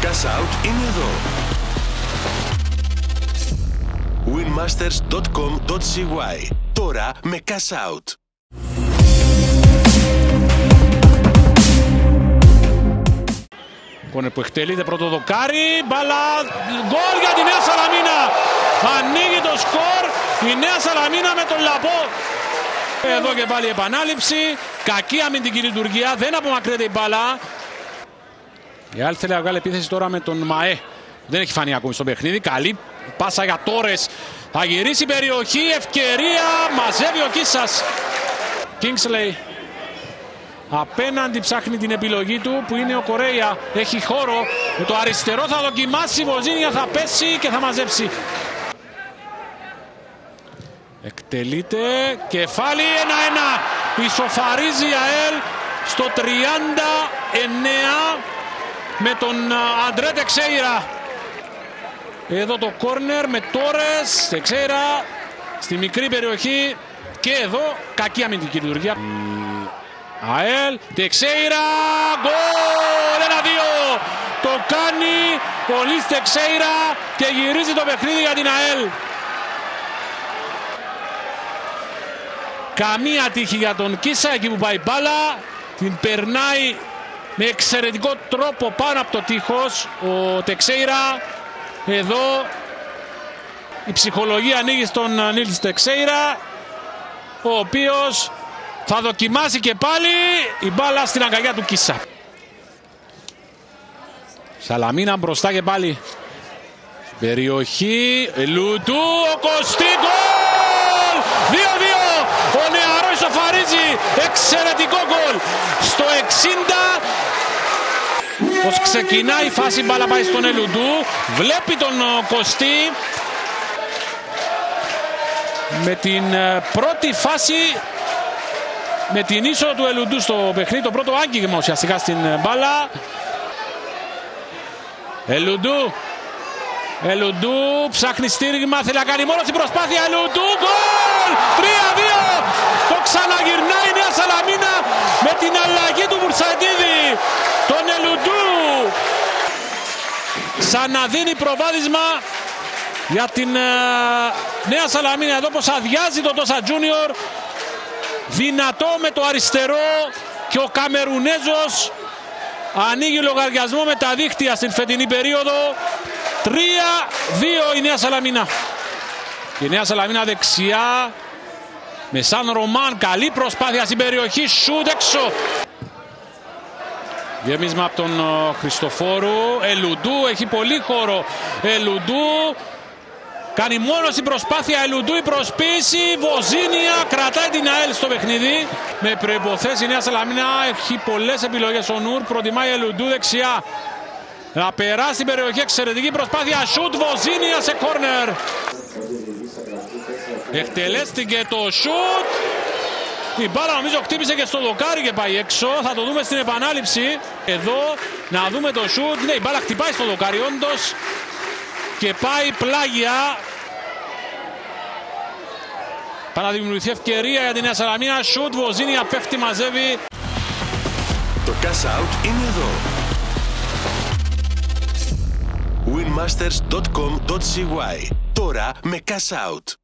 Cash Out είναι εδώ. winmasters.com.cy. Τώρα με Cash Out. Κόνερ που εκτελείται, πρώτο δοκάρι, μπάλα, γκολ για τη Νέα Σαλαμίνα. Ανοίγει το σκορ η Νέα Σαλαμίνα με τον Λαπό. Εδώ και πάλι επανάληψη, κακή αμυντική λειτουργία, δεν απομακρύνεται η μπάλα. Η άλλη θέλει να βγάλει επίθεση τώρα με τον Μαέ. Δεν έχει φανεί ακόμη στο παιχνίδι, καλή πάσα για Τόρες. Θα γυρίσει η περιοχή, ευκαιρία, μαζεύει ο Κίσας. Kingsley. Απέναντι ψάχνει την επιλογή του που είναι ο Κορέια. Έχει χώρο. Με το αριστερό θα δοκιμάσει. Βοζίνια θα πέσει και θα μαζέψει. Εκτελείται. Κεφάλι 1-1. Ισοφαρίζει η ΑΕΛ στο 39 με τον Αντρέ Τεξέιρα. Εδώ το κόρνερ με Τόρες. Τεξέιρα στη μικρή περιοχή. Και εδώ κακή αμυντική λειτουργία. ΑΕΛ, Τεξέιρα, γκολ, 1-2, το κάνει ο Λις Τεξέιρα και γυρίζει το παιχνίδι για την ΑΕΛ. Καμία τύχη για τον Κίσα εκεί που πάει μπάλα, την περνάει με εξαιρετικό τρόπο πάνω από το τείχος ο Τεξέιρα. Εδώ η ψυχολογία ανοίγει στον Λις Τεξέιρα, ο οποίος θα δοκιμάσει και πάλι η μπάλα στην αγκαλιά του Κίσα. Σαλαμίνα μπροστά και πάλι. Περιοχή. Λουτού. Ο Κωστή. Γκολ! 2-2. Ο νεαρός ισοφαρίζει. Εξαιρετικό γκολ. Στο 60. Πως ξεκινάει η φάση, η μπάλα πάει στον Ελουντού. Βλέπει τον Κωστή. Με την πρώτη φάση, με την είσοδο του Ελουντού στο παιχνίδι, το πρώτο άγγιγμα ουσιαστικά στην μπάλα. Ελουντού ψάχνει στήριγμα, θέλει να κάνει μόνο την προσπάθεια. Ελουντού, γκολ! 3-2! Το ξαναγυρνάει η Νέα Σαλαμίνα με την αλλαγή του Βουρσαντίδη. Τον Ελουντού ξαναδίνει προβάδισμα για την Νέα Σαλαμίνα. Εδώ πως αδειάζει το Τόσα Τζούνιορ. Δυνατό με το αριστερό και ο Καμερουνέζος ανοίγει λογαριασμό με τα δίχτυα στην φετινή περίοδο. 3-2 η Νέα Σαλαμίνα. Η Νέα Σαλαμίνα δεξιά με Σαν Ρωμάν, καλή προσπάθεια στην περιοχή, σούτ έξω. Γέμισμα από τον Χριστοφόρου. Ελουντού, έχει πολύ χώρο. Ελουντού κάνει μόνο στην προσπάθεια. Ελουντού, η προσποίηση. Βοζίνια κρατάει την ΑΕΛ στο παιχνίδι. Με προϋποθέσεις η Νέα Σαλαμίνα έχει πολλές επιλογές. Ο Νούρ προτιμάει Ελουντού δεξιά. Να περάσει την περιοχή, εξαιρετική προσπάθεια. Σουτ, Βοζίνια σε κόρνερ. Εκτελέστηκε το σουτ. Η μπάλα νομίζω χτύπησε και στο δοκάρι και πάει έξω. Θα το δούμε στην επανάληψη. Εδώ να δούμε το σουτ. Ναι, η μπάλα χτυπάει στο δοκάρι όντως. Και πάει πλάγια. Παναδημιουργηθεί ευκαιρία για την Νέα Σαλαμίνα. Σουτ, Βοζίνια πέφτει, μαζεύει. Το Cash Out είναι εδώ. winmasters.com.cy. Τώρα με Cash Out.